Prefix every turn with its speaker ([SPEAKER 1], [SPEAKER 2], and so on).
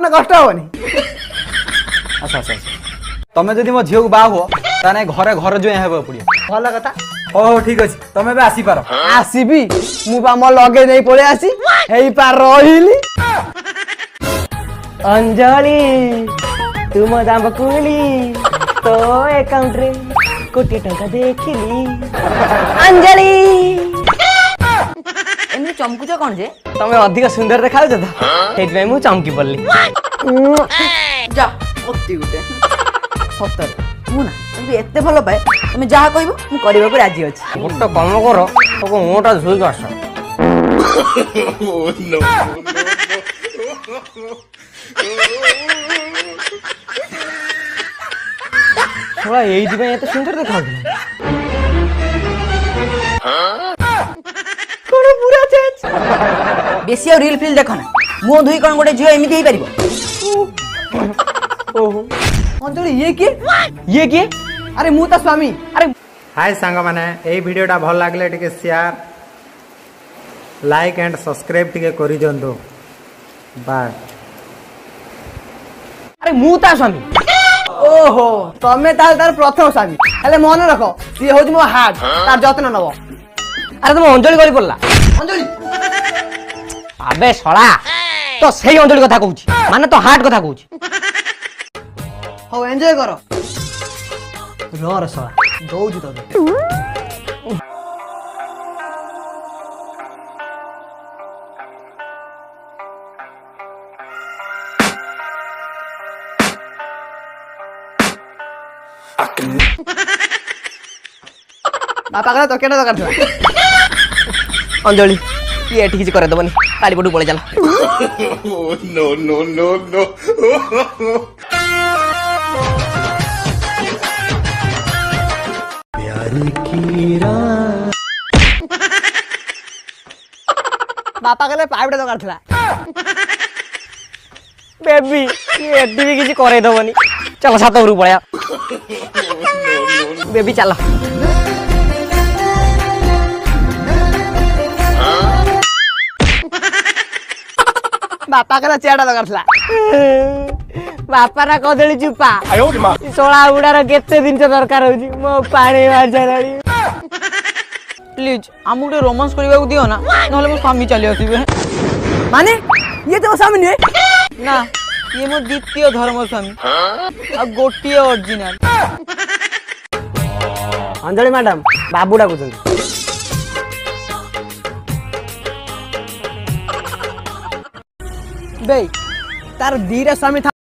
[SPEAKER 1] ना कष्ट होनी। अच्छा अच्छा तमे जदि मो झियो बा हो ताने घरे घर जो हेबो पड़ियो भला कथा। ओ ठीक अछि तमे बे आसी पारो। आसीबी मु बा म लगे नै पळे आसी हेई पार रहिली। अंजलि तुम दाम कुली तो अकाउंट रे कोटी टका देखिली। अंजलि
[SPEAKER 2] एमनी चमकुच कोन जे
[SPEAKER 1] तमे अधिक सुंदर देखाउ छ त सेति मु चमकी पड़ली।
[SPEAKER 2] जा ओती गुटे सतर मु ना तुम एते भलो पाए तुम जहा कहबो मु करबा को राजी अछि।
[SPEAKER 1] मोटा काम करो तो मोटा झुई आस। नो थोड़ा एइथि पे एते सुंदर देखाउ कोन पूरा चेंज।
[SPEAKER 2] बेसी और रील फिल देखो ना मु धुई कोन गोटे झियो एमिति हे परिबो।
[SPEAKER 1] ओहो अंजलि ये के अरे मु त स्वामी। अरे
[SPEAKER 3] हाय सांग माने ए वीडियोटा भल लागले टिके शेयर लाइक एंड सब्सक्राइब टिके करि जंदो बाय।
[SPEAKER 1] अरे मु ता स्वामी। ओहो तमे तार प्रथम स्वामी हेले मन रखो सी होज मो हार्ट तार जत्न नबो। अरे तुम अंजलि करी पड़ला अंजलि अबे सळा तो सही अंजलि कथा कहूची माने तो हार्ट कथा कहूची। हो एन्जॉय करो रो सळा दौजु तो बापा कह तो केना दरकार था अंजलि ये ठीक करे दबनी काली पटू पळे चला। नो नो नो नो प्यार की रात बापा कहले पाइपटा दरकार था बेबी ये एडी भी किसी करे दबनी चल सात ऊपर पळया बेबी चला। बापा का चेड़ा दरकार था बापा ना कदली चुपा सोला उड़ार केते दिन से दरकार होजी मो पानी मार जालानी। प्लीज आमु गोटे रोमांस करबा को दियो ना नहले मो स्वामी चली आसीबे। माने ये तो स्वामी नहीं ना ये मो द्वितीय धर्म स्वामी आ गोटिए ओरिजिनल। अंजलि मैडम बाबू डाकुछन बे तार दीरा स्वामी था